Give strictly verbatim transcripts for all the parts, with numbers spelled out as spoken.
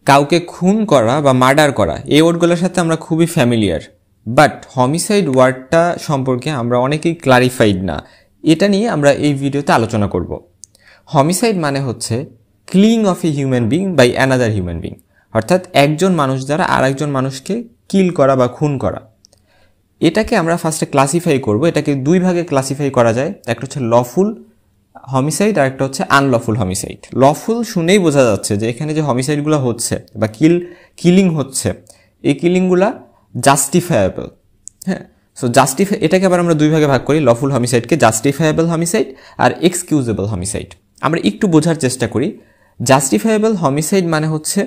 কাউকে খুন করা বা মার্ডার করা এই ওয়ার্ডগুলোর সাথে আমরা খুবই ফ্যামিলিয়ার, বাট হোমিসাইড ওয়ার্ডটা সম্পর্কে আমরা অনেকেই ক্লারিফাইড না। এটা নিয়ে আমরা এই ভিডিওতে আলোচনা করব। হোমিসাইড মানে হচ্ছে killing of a human being by another human being, অর্থাৎ একজন মানুষ দ্বারা আর একজন মানুষকে কিল করা বা খুন করা। এটাকে আমরা ফার্স্টে ক্লাসিফাই করব। এটাকে দুই ভাগে ক্লাসিফাই করা যায়, একটা হচ্ছে লফুল হোমিসাইড আর একটা হচ্ছে আনলফুল হোমিসাইড। লফুল শুনেই বোঝা যাচ্ছে যে এখানে যে হোমিসাইডগুলো হচ্ছে বা কিল কিলিং হচ্ছে, এই কিলিংগুলা জাস্টিফায়াবল। হ্যাঁ, সো জাস্টিফাই এটাকে আবার আমরা দুই ভাগে ভাগ করি, লফুল হোমিসাইডকে জাস্টিফায়াবল হোমিসাইড আর এক্সকিউজেবল হোমিসাইড। আমরা একটু বোঝার চেষ্টা করি। জাস্টিফায়াবল হোমিসাইড মানে হচ্ছে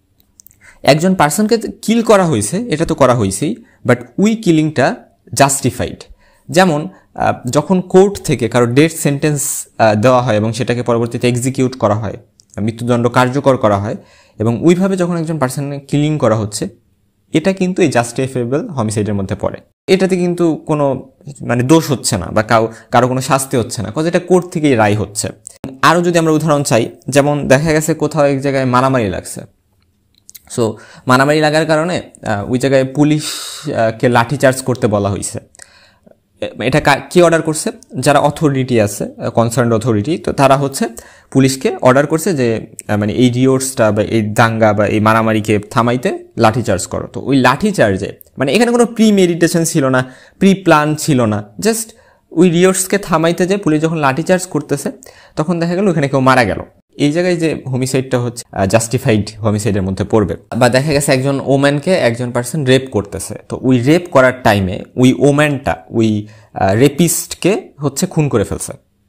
একজন পার্সনকে কিল করা হয়েছে, এটা তো করা হয়েছেই, বাট উই কিলিংটা জাস্টিফাইড। যেমন যখন কোর্ট থেকে কারো ডেথ সেন্টেন্স দেওয়া হয় এবং সেটাকে পরবর্তীতে এক্সিকিউট করা হয়, মৃত্যুদণ্ড কার্যকর করা হয়, এবং ওইভাবে যখন একজন পার্সনকে কিলিং করা হচ্ছে, এটা কিন্তু এই জাস্টিফায়েবল হোমিসাইডের মধ্যে পড়ে। এটাতে কিন্তু কোনো মানে দোষ হচ্ছে না বা কাউ কারো কোনো শাস্তি হচ্ছে না, কজ এটা কোর্ট থেকেই রায় হচ্ছে। আরও যদি আমরা উদাহরণ চাই, যেমন দেখা গেছে কোথাও এক জায়গায় মারামারি লাগছে, সো মারামারি লাগার কারণে ওই জায়গায় পুলিশকে লাঠিচার্জ করতে বলা হয়েছে। এটা কে অর্ডার করছে? যারা অথরিটি আছে, কনসার্নড অথরিটি, তো তারা হচ্ছে পুলিশকে অর্ডার করছে যে মানে এই রিওর্সটা বা এই দাঙ্গা বা এই মারামারিকে থামাইতে লাঠিচার্জ করো। তো ওই লাঠিচার্জে মানে এখানে কোনো প্রি মেডিটেশন ছিল না, প্রি প্ল্যান ছিল না, জাস্ট ওই রিওর্সকে থামাইতে যে পুলিশ যখন লাঠিচার্জ করতেছে তখন দেখা গেল ওখানে কেউ মারা গেল। এই জায়গায় যে হোমিসাইডটা হচ্ছে জাস্টিফাইড হোমিসাইডের মধ্যে পড়বে। বা দেখা গেছে একজন ওম্যানকে একজন পার্সন রেপ করতেছে, তো ওই রেপ করার টাইমে ওই ওম্যানটা ওই রেপিস্টকে হচ্ছে খুন করে ফেলছে,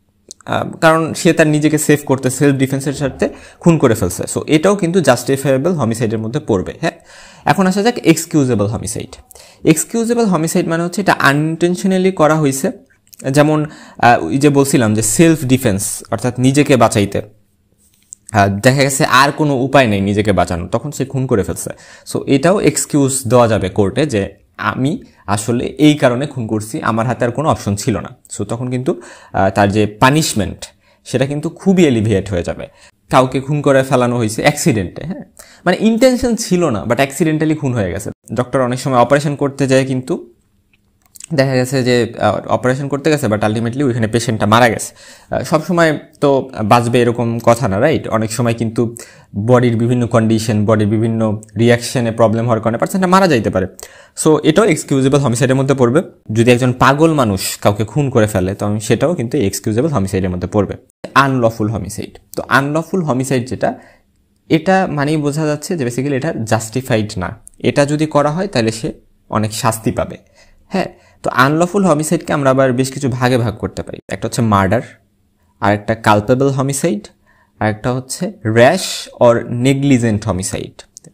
কারণ সে তার নিজেকে সেভ করতে সেলফ ডিফেন্সের স্বার্থে খুন করে ফেলছে। সো এটাও কিন্তু জাস্টিফায়েবল হোমিসাইডের মধ্যে পড়বে। হ্যাঁ, এখন আসা যাক এক্সকিউজেবল হোমিসাইড। এক্সকিউজেবল হোমিসাইড মানে হচ্ছে এটা আনইনটেনশনালি করা হয়েছে, যেমন ওই যে বলছিলাম যে সেলফ ডিফেন্স, অর্থাৎ নিজেকে বাঁচাইতে দেখা গেছে আর কোনো উপায় নেই নিজেকে বাঁচানো, তখন সে খুন করে ফেলছে। সো এটাও এক্সকিউজ দেওয়া যাবে কোর্টে যে আমি আসলে এই কারণে খুন করছি, আমার হাতে আর কোনো অপশন ছিল না। সো তখন কিন্তু তার যে পানিশমেন্ট সেটা কিন্তু খুবই এলিভিয়েট হয়ে যাবে। কাউকে খুন করে ফেলানো হয়েছে অ্যাক্সিডেন্টে, হ্যাঁ, মানে ইন্টেনশন ছিল না বাট অ্যাক্সিডেন্টালি খুন হয়ে গেছে। ডক্টর অনেক সময় অপারেশন করতে যায় কিন্তু দেখা গেছে যে অপারেশন করতে গেছে বাট আলটিমেটলি ওইখানে পেশেন্টটা মারা গেছে। সবসময় তো বাঁচবে এরকম কথা না, রাইট? অনেক সময় কিন্তু বডির বিভিন্ন কন্ডিশন, বডির বিভিন্ন রিয়াকশনে প্রবলেম হওয়ার কারণে পার্সনটা মারা যাইতে পারে। সো এটাও এক্সকিউজেবল হোমিসাইডের মধ্যে পড়বে। যদি একজন পাগল মানুষ কাউকে খুন করে ফেলে তখন সেটাও কিন্তু এক্সকিউজেবল হোমিসাইডের মধ্যে পড়বে। আনলফুল হোমিসাইড, তো আনলফুল হোমিসাইড যেটা, এটা মানেই বোঝা যাচ্ছে যে বেসিক্যালি এটা জাস্টিফাইড না, এটা যদি করা হয় তাহলে সে অনেক শাস্তি পাবে। হ্যাঁ, তো আনলফুল হোমিসাইডকে আমরা আবার বেশ কিছু ভাগে ভাগ করতে পারি। একটা হচ্ছে মার্ডার, আর একটা কালপেবল হোমিসাইড, আর একটা হচ্ছে র্যাশ অর নেগলিজেন্ট হোমিসাইড,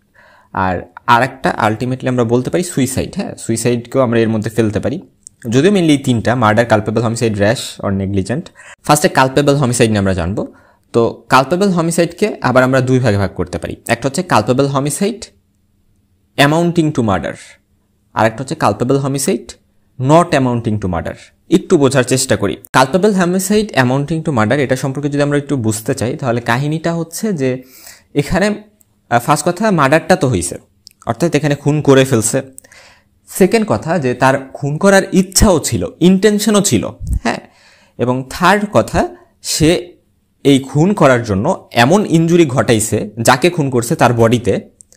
আর আরেকটা আলটিমেটলি আমরা বলতে পারি সুইসাইড। হ্যাঁ, সুইসাইডকেও আমরা এর মধ্যে ফেলতে পারি, যদিও মেনলি তিনটা: murder, culpable homicide, rash or negligent. ফার্স্টে কালপেবল হোমিসাইড নিয়ে আমরা জানবো। তো কালপেবল হোমিসাইডকে আবার আমরা দুই ভাগে ভাগ করতে পারি। একটা হচ্ছে culpable homicide amounting to murder, আর একটা হচ্ছে culpable homicide not amounting to murder. একটু বোঝার চেষ্টা করি। Culpable homicide amounting to murder এটা সম্পর্কে যদি আমরা একটু বুঝতে চাই, তাহলে কাহিনীটা হচ্ছে যে এখানে ফার্স্ট কথা মার্ডারটা তো হয়েছে, অর্থাৎ এখানে খুন করে ফেলছে। সেকেন্ড কথা যে তার খুন করার ইচ্ছাও ছিল, ইন্টেনশনও ছিল। হ্যাঁ, এবং থার্ড কথা সে এই খুন করার জন্য এমন ইনজুরি ঘটাইছে যাকে খুন করছে তার বডিতে,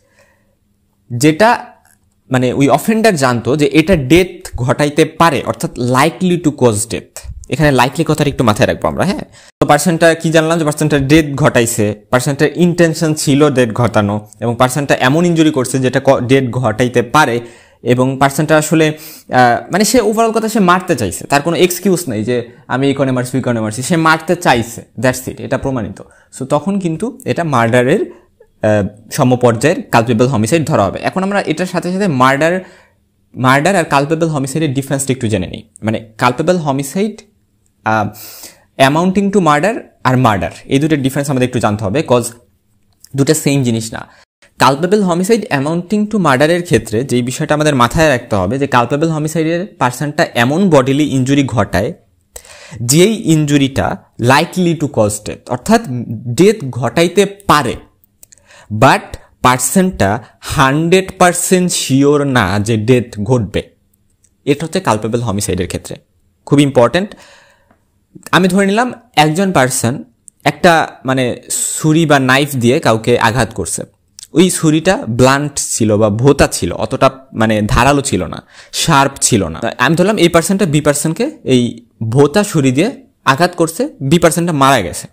যেটা মানে ওই অফেন্ডার জানতো যে এটা ডেথ ঘটাইতে পারে, অর্থাৎ লাইকলি টু কজ ডেথ। এখানে লাইকলি কথাটা একটু মাথায় রাখবো আমরা। হ্যাঁ, তো পার্সনটা কি জানলাম যে পার্সনটা ডেথ ঘটাইছে, পার্সনটার ইন্টেনশন ছিল ডেথ ঘটানো, এবং পার্সনটা এমন ইনজুরি করছে যেটা ডেথ ঘটাইতে পারে, এবং পার্সনটা আসলে মানে সে ওভারঅল কথা সে মারতে চাইছে, তার কোনো এক্সকিউজ নেই যে আমি এই কারণে মারছি ওই কারণে মারছি, সে মারতে চাইছে, দ্যাটস ইট, এটা প্রমাণিত। সো তখন কিন্তু এটা মার্ডারের সমপর্যায়ের কালপেবল হোমিসাইড ধরা হবে। এখন আমরা এটার সাথে সাথে মার্ডার মার্ডার আর কালপেবল হোমিসাইডের ডিফারেন্সটা একটু জেনে নিই। মানে culpable homicide amounting to murder আর মার্ডার, এই দুটোর ডিফারেন্স আমাদের একটু জানতে হবে, কজ দুটো সেম জিনিস না। কালপেবল হোমিসাইড অ্যামাউন্টিং টু মার্ডারের ক্ষেত্রে যেই বিষয়টা আমাদের মাথায় রাখতে হবে যে কালপেবল হোমিসাইডের পার্সনটা এমন বডিলি ইনজুরি ঘটায় যেই ইনজুরিটা লাইকলি টু কজ ডেথ, অর্থাৎ ডেথ ঘটাইতে পারে, বাট পার্সনটা হান্ড্রেড পার্সেন্ট শিওর না যে ডেথ ঘটবে, এটা হচ্ছে কালপেবল হমিসাইডের ক্ষেত্রে খুব ইম্পর্ট্যান্ট। আমি ধরে নিলাম একজন পার্সন একটা মানে ছুরি বা নাইফ দিয়ে কাউকে আঘাত করছে, ওই ছুরিটা ব্লান্ট ছিল বা ভোতা ছিল, অতটা মানে ধারালো ছিল না, শার্প ছিল না। আমি ধরলাম এই পার্সনটা বি পার্সনকে এই ভোতা ছুরি দিয়ে আঘাত করছে, বি পার্সনটা মারা গেছে,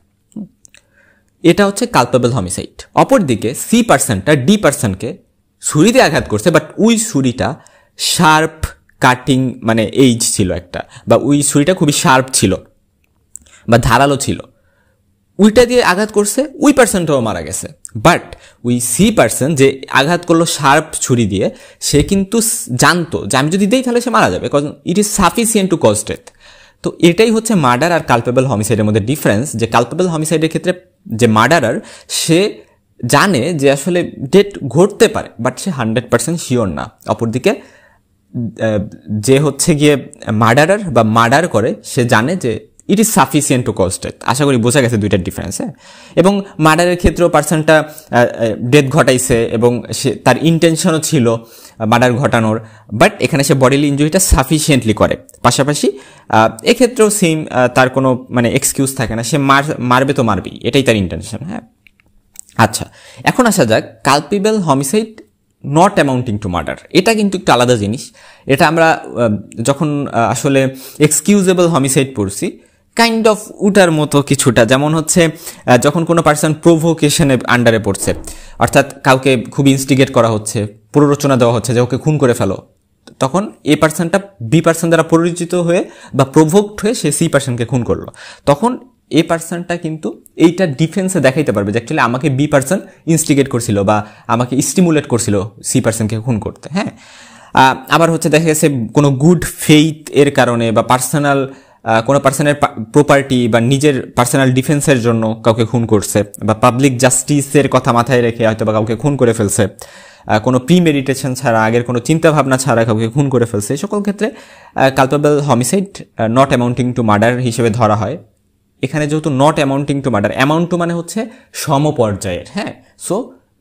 এটা হচ্ছে কালপেবল হমিসাইড। অপরদিকে সি পার্সনটা ডি পার্সনকে ছুরি দিয়ে আঘাত করছে, বাট ওই ছুরিটা শার্প কাটিং মানে এইজ ছিল একটা, বা ওই ছুরিটা খুবই শার্প ছিল বা ধারালো ছিল, ওইটা দিয়ে আঘাত করছে, ওই পার্সনটাও মারা গেছে। বাট ওই সি পার্সন যে আঘাত করলো শার্প ছুরি দিয়ে, সে কিন্তু জানতো যে আমি যদি দেই তাহলে সে মারা যাবে, cause it is sufficient to cause death. তো এটাই হচ্ছে মার্ডার আর কালপেবল হমিসাইডের মধ্যে ডিফারেন্স, যে কালপেবল হমিসাইডের ক্ষেত্রে যে মার্ডারার সে জানে যে আসলে ডেথ ঘটতে পারে, বাট সে হান্ড্রেড পার্সেন্ট শিওর না। অপরদিকে যে হচ্ছে গিয়ে মার্ডারার বা মার্ডার করে, সে জানে যে it is sufficient to cause death. আশা করি বোঝা গেছে দুইটার ডিফারেন্স। হ্যাঁ, এবং মার্ডারের ক্ষেত্রেও পার্সনটা ডেথ ঘটাইছে এবং সে তার ইন্টেনশনও ছিল মার্ডার ঘটানোর, বাট এখানে সে বডিলি ইনজুরিটা সাফিসিয়েন্টলি করে। পাশাপাশি এক্ষেত্রেও সেম, তার কোনো মানে এক্সকিউজ থাকে না, সে মার মারবে তো মারবেই, এটাই তার ইন্টেনশন। হ্যাঁ, আচ্ছা, এখন আসা যাক culpable homicide not amounting to murder. এটা কিন্তু একটু আলাদা জিনিস। এটা আমরা যখন আসলে এক্সকিউজেবল হমিসাইড পড়ছি, কাইন্ড অফ উটার মতো কিছুটা, যেমন হচ্ছে যখন কোনো পার্সন প্রভোকেশনের আন্ডারে পড়ছে, অর্থাৎ কাউকে খুব ইনস্টিগেট করা হচ্ছে, প্ররোচনা দেওয়া হচ্ছে যে ওকে খুন করে ফেলো, তখন এ পার্সনটা বি পার্সন দ্বারা পরিচিত হয়ে বা প্রভোক্ট হয়ে সে সি পার্সনকে খুন করলো, তখন এই পার্সনটা কিন্তু এইটা ডিফেন্সে দেখাইতে পারবে যে অ্যাকচুয়ালি আমাকে বি পার্সন ইনস্টিগেট করছিল বা আমাকে স্টিমুলেট করছিল সি পার্সনকে খুন করতে। হ্যাঁ, আবার হচ্ছে দেখা গেছে কোনো গুড ফেইথ এর কারণে বা পার্সোনাল কোনো পার্সনের প্রপার্টি বা নিজের পার্সোনাল ডিফেন্সের জন্য কাউকে খুন করছে, বা পাবলিক জাস্টিসের কথা মাথায় রেখে হয়তো বা কাউকে খুন করে ফেলছে, কোনো প্রি মেডিটেশন ছাড়া, আগের কোনো চিন্তা ভাবনা ছাড়া কাউকে খুন করে ফেলছে। এই সকল ক্ষেত্রে culpable homicide not amounting to murder হিসেবে ধরা হয়। এখানে যেহেতু not amounting to murder, amount to মানে হচ্ছে সমপর্যায়ের। হ্যাঁ, সো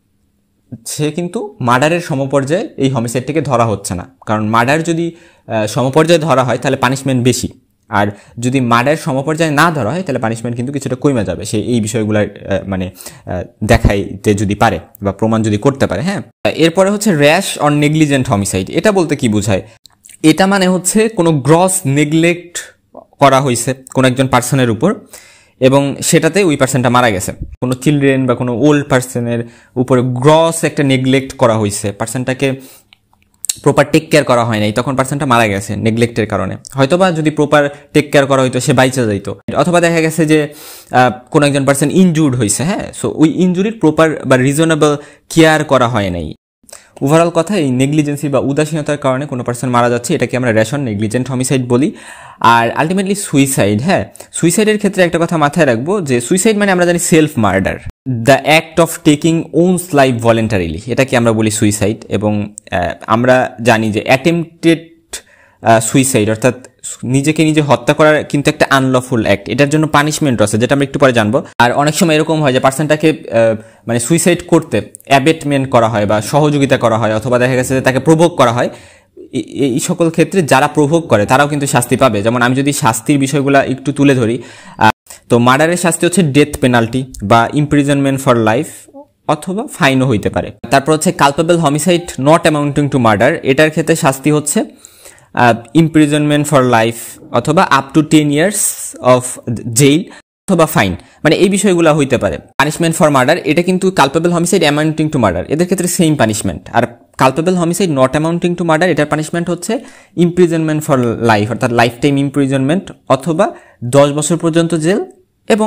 সে কিন্তু মার্ডারের সমপর্যায়ে এই হমিসাইডটিকে ধরা হচ্ছে না, কারণ মার্ডার যদি সমপর্যায়ে ধরা হয় তাহলে পানিশমেন্ট বেশি, আর যদি মার্ডার সমপর্যায়ে না ধরা হয় তাহলে পানিশমেন্ট কিন্তু কিছুটা কমে যাবে, সে এই বিষয়গুলো মানে দেখাইতে যদি পারে বা প্রমাণ যদি করতে পারে। হ্যাঁ, এরপরে হচ্ছে র্যাশ অর নেগলিজেন্ট হমিসাইড। এটা বলতে কি বোঝায়? এটা মানে হচ্ছে কোনো গ্রস নেগলেক্ট করা হয়েছে কোনো একজন পার্সনের উপর, এবং সেটাতে ওই পার্সনটা মারা গেছে। কোনো চিলড্রেন বা কোনো ওল্ড পার্সনের উপরে গ্রস একটা নেগলেক্ট করা হয়েছে, পার্সনটাকে প্রপার টেক কেয়ার করা হয় নাই, তখন পার্সনটা মারা গেছে নেগলেক্টের কারণে। হয়তোবা যদি প্রপার টেক কেয়ার করা হইতো সে বাইচা যাইতো, অথবা দেখা গেছে যে কোনো একজন পার্সন ইনজুর্ড হয়েছে। হ্যাঁ, সো ওই ইনজুরির প্রপার বা রিজনেবল কেয়ার করা হয় নাই। ওভারঅল কথা, এই নেগলিজেন্সি বা উদাসীনতার কারণে কোনো পার্সন মারা যাচ্ছে, এটাকে আমরা র্যাশ অর নেগলিজেন্ট হমিসাইড বলি। আর আলটিমেটলি সুইসাইড, হ্যাঁ, সুইসাইডের ক্ষেত্রে একটা কথা মাথায় রাখবো যে সুইসাইড মানে আমরা জানি self murder, the act of taking one's life voluntarily, এটাকে আমরা বলি সুইসাইড। এবং আমরা জানি যে অ্যাটেম্পটেড সুইসাইড অর্থাৎ নিজেকে নিজে হত্যা করার কিন্তু একটা আনলফুল অ্যাক্ট, এটার জন্য পানিশমেন্ট আছে, যেটা আমরা একটু পরে জানবো। আর অনেক সময় এরকম হয় যে পার্সনটাকে মানে সুইসাইড করতে অ্যাবেটমেন্ট করা হয় বা সহযোগিতা করা হয়, অথবা দেখা গেছে যে তাকে প্রভোগ করা হয়। এই সকল ক্ষেত্রে যারা প্রভোগ করে তারাও কিন্তু শাস্তি পাবে। যেমন আমি যদি শাস্তির বিষয়গুলো একটু তুলে ধরি, তো মার্ডারের শাস্তি হচ্ছে ডেথ পেনাল্টি বা ইমপ্রিজনমেন্ট ফর লাইফ, অথবা ফাইনও হইতে পারে। তারপর হচ্ছে culpable homicide not amounting to murder, এটার ক্ষেত্রে শাস্তি হচ্ছে ইমপ্রিজনমেন্ট ফর লাইফ অথবা up to ten years of jail অথবা ফাইন, মানে এই বিষয়গুলো হইতে পারে। পানিশমেন্ট ফর মার্ডার, এটা কিন্তু culpable homicide amounting to murder, এদের ক্ষেত্রে সেম পানিশমেন্ট। আর culpable homicide not amounting to murder, এটার পানিশমেন্ট হচ্ছে ইমপ্রিজনমেন্ট ফর লাইফ অর্থাৎ লাইফ টাইম ইমপ্রিজনমেন্ট অথবা দশ বছর পর্যন্ত জেল এবং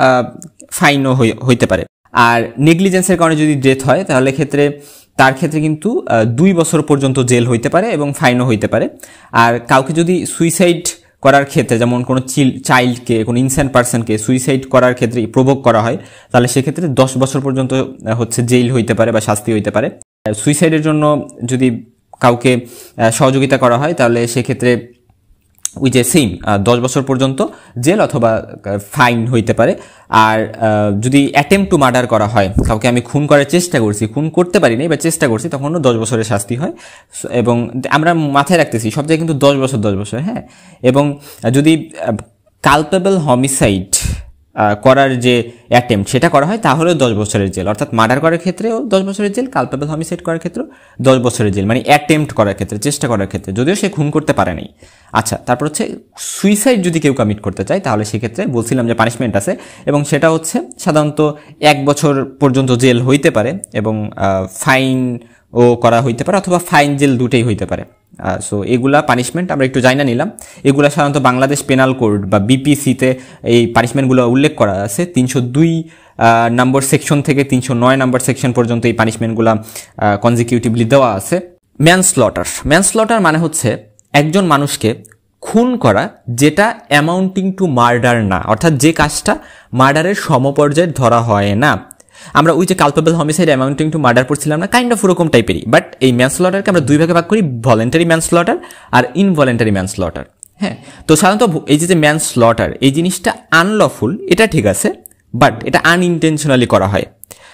ফাইনও হইতে পারে। আর নেগলিজেন্সের কারণে যদি ডেথ হয় তাহলে ক্ষেত্রে তার ক্ষেত্রে কিন্তু দুই বছর পর্যন্ত জেল হইতে পারে এবং ফাইনও হইতে পারে। আর কাউকে যদি সুইসাইড করার ক্ষেত্রে, যেমন কোনো চাইল্ডকে, কোনো ইনসেন্ট পার্সনকে সুইসাইড করার ক্ষেত্রে প্রভোগ করা হয়, তাহলে সেক্ষেত্রে দশ বছর পর্যন্ত হচ্ছে জেল হইতে পারে বা শাস্তি হইতে পারে। সুইসাইডের জন্য যদি কাউকে সহযোগিতা করা হয় তাহলে সেক্ষেত্রে ওই যে সেম দশ বছর পর্যন্ত জেল অথবা ফাইন হইতে পারে। আর যদি অ্যাটেম্প টু মার্ডার করা হয়, কাউকে আমি খুন করার চেষ্টা করছি, খুন করতে পারিনি বা চেষ্টা করছি, তখনও দশ বছরের শাস্তি হয়। এবং আমরা মাথায় রাখতেছি সব জায়গায় কিন্তু দশ বছর দশ বছর হ্যাঁ। এবং যদি কালপেবল হমিসাইড করার যে অ্যাটেম্প সেটা করা হয় তাহলেও দশ বছরের জেল, অর্থাৎ মার্ডার করার ক্ষেত্রেও দশ বছরের জেল, কালপেবল হমিসাইড করার ক্ষেত্রেও দশ বছরের জেল, মানে অ্যাটেম্প্ট করার ক্ষেত্রে, চেষ্টা করার ক্ষেত্রে, যদিও সে খুন করতে পারে নাই। আচ্ছা, তারপর হচ্ছে সুইসাইড যদি কেউ কমিট করতে চায় তাহলে সেক্ষেত্রে বলছিলাম যে পানিশমেন্ট আছে, এবং সেটা হচ্ছে সাধারণত এক বছর পর্যন্ত জেল হইতে পারে এবং ফাইন ও করা হইতে পারে, অথবা ফাইন জেল দুটেই হইতে পারে। সো এগুলা পানিশমেন্ট আমরা একটু জানা নিলাম। এগুলা সাধারণত বাংলাদেশ পেনাল কোড বা বিপিসিতে এই পানিশমেন্টগুলো উল্লেখ করা আছে। তিনশো দুই নম্বর সেকশন থেকে তিনশো নয় নম্বর সেকশন পর্যন্ত এই পানিশমেন্টগুলো কনজিকিউটিভলি দেওয়া আছে। ম্যানস্লটার, ম্যানস্লটার মানে হচ্ছে একজন মানুষকে খুন করা যেটা অ্যামাউন্টিং টু মার্ডার না, অর্থাৎ যে কাজটা মার্ডারের সমপর্যায়ে ধরা হয় না। আমরা ওই যে culpable homicide amounting to murder পড়ছিলাম না, কাইন্ড অফ ওরকম টাইপেরই, বাট এই ম্যানস্লটারকে আমরা দুই ভাগে ভাগ করি, ভলেন্টারি ম্যানস্লটার আর ইনভলেন্টারি ম্যানস্লটার। হ্যাঁ, তো সাধারণত এই যে ম্যানস্লটার এই জিনিসটা আনলফুল, এটা ঠিক আছে, বাট এটা আনইনটেনশনালি করা হয়।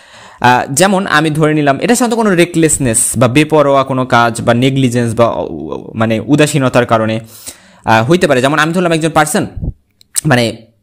যেমন আমি ধরে নিলাম এটা সাধারণত কোনো রেকলেসনেস বা বেপরোয়া কোনো কাজ বা নেগলিজেন্স বা মানে উদাসীনতার কারণে হইতে পারে। যেমন আমি ধরলাম একজন পার্সন মানে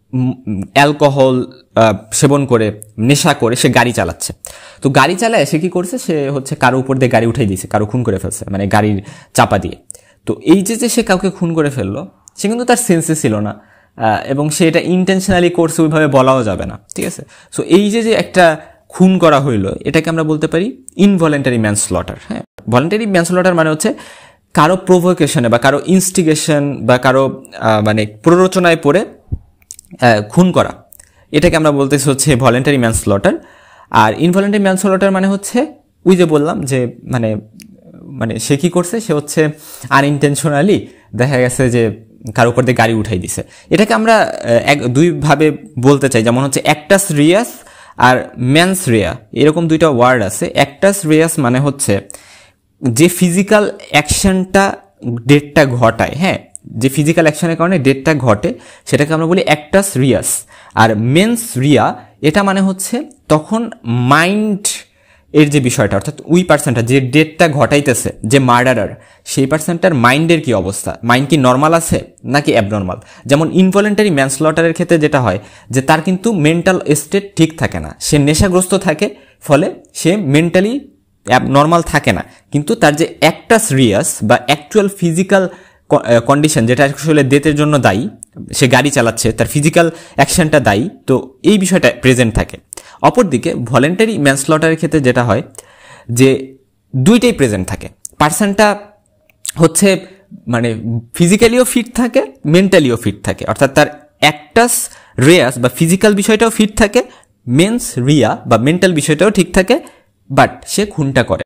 অ্যালকোহল সেবন করে, নেশা করে সে গাড়ি চালাচ্ছে, তো গাড়ি চালায় সে কি করছে, সে হচ্ছে কারো উপর দিয়ে গাড়ি উঠাই দিয়েছে, কারো খুন করে ফেলছে, মানে গাড়ির চাপা দিয়ে। তো এই যে যে সে কাউকে খুন করে ফেললো, সে কিন্তু তার সেন্সে ছিল না, এবং সে এটা ইন্টেনশনালি করছে ওইভাবে বলাও যাবে না, ঠিক আছে। সো এই যে যে একটা খুন করা হইলো, এটাকে আমরা বলতে পারি ইনভলেন্টারি ম্যানস্লটার। হ্যাঁ, ভলেন্টারি ম্যানস্লটার মানে হচ্ছে কারো প্রভোকেশনে বা কারো ইনস্টিগেশন বা কারো মানে প্ররোচনায় পড়ে খুন করা, এটাকে আমরা বলতেছি হচ্ছে ভলেন্টারি ম্যানস্লটার। আর ইনভলেন্টারি ম্যানস্লটার মানে হচ্ছে ওই যে বললাম যে মানে মানে সে কি করছে, সে হচ্ছে আনইনটেনশনালি দেখা গেছে যে কারো উপর দিয়ে গাড়ি উঠাই দিছে। এটাকে আমরা এক দুইভাবে বলতে চাই, যেমন হচ্ছে অ্যাক্টাস রিয়াস আর ম্যানস রিয়া, এরকম দুইটা ওয়ার্ড আছে। অ্যাক্টাস রিয়াস মানে হচ্ছে যে ফিজিক্যাল অ্যাকশনটা ডেটটা ঘটায়, হ্যাঁ, যে ফিজিক্যাল অ্যাকশনের কারণে ডেটটা ঘটে সেটাকে আমরা বলি অ্যাক্টাস রিয়াস। আর মেন্স রিয়া এটা মানে হচ্ছে তখন মাইন্ড এর যে বিষয়টা, অর্থাৎ ওই পার্সনটা যে ডেটটা ঘটাইতেছে, যে মার্ডারার, সেই পার্সনটার মাইন্ডের কি অবস্থা, মাইন্ড কি নর্মাল আছে নাকি অ্যাবনর্মাল। যেমন ইনভলেন্টারি ম্যানস্লটারের ক্ষেত্রে যেটা হয় যে তার কিন্তু মেন্টাল স্টেট ঠিক থাকে না, সে নেশাগ্রস্ত থাকে, ফলে সে মেন্টালি নর্মাল থাকে না, কিন্তু তার যে অ্যাক্টাস রিয়াস বা অ্যাকচুয়াল ফিজিক্যাল কন্ডিশন যেটা আসলে ডেথের জন্য দায়ী, সে গাড়ি চালাচ্ছে, তার ফিজিক্যাল অ্যাকশনটা দায়ী, তো এই বিষয়টা প্রেজেন্ট থাকে। অপরদিকে ভলেন্টারি ম্যানস্লটারের ক্ষেত্রে যেটা হয় যে দুইটাই প্রেজেন্ট থাকে, পার্সনটা হচ্ছে মানে ফিজিক্যালিও ফিট থাকে, মেন্টালিও ফিট থাকে, অর্থাৎ তার অ্যাক্টাস রিয়াস বা ফিজিক্যাল বিষয়টাও ফিট থাকে, মেন্স রিয়া বা মেন্টাল বিষয়টাও ঠিক থাকে, বাট সে খুনটা করে।